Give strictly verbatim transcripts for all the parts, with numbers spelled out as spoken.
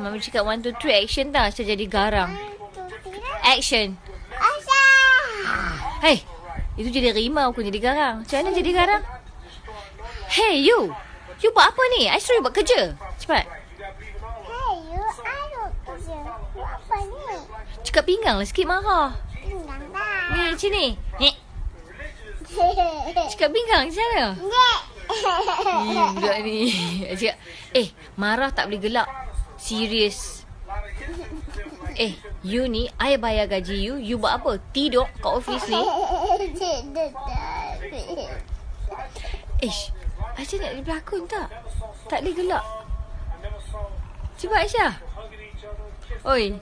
Mami cakap one, two, three, action dah. Aisyah jadi garang. Action. Aisyah. Hey, itu jadi rimau, aku jadi garang. Macam mana jadi garang? Hey, you. You buat apa ni? I suruh you buat kerja. Cepat. Hey, you. I buat kerja. Buat apa ni? Cakap pinggang lah sikit marah. Pinggang dah. Ni, macam ni. Ni. Cakap pinggang macam mana? Hmm, budak ni. Cakap, eh, marah tak boleh gelak. Serius. Eh, you ni, I bayar gaji you. You buat apa? Tidur kat office ni. Eh, Aisyah nak jadi pelakon tak? Tak boleh gelak. Cuba Aisyah. Oi.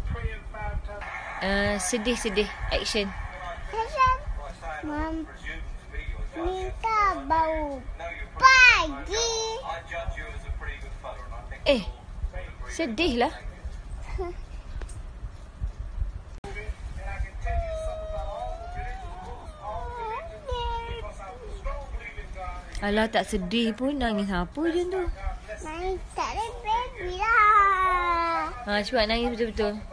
Uh, sedih-sedih. Action. Aisyah. Mam. Minta bau pagi. Eh, sedih lah. Alah, tak sedih pun. Nangis apa je tu? Nangis tak ada baby lah. Ha, cuba nangis betul-betul.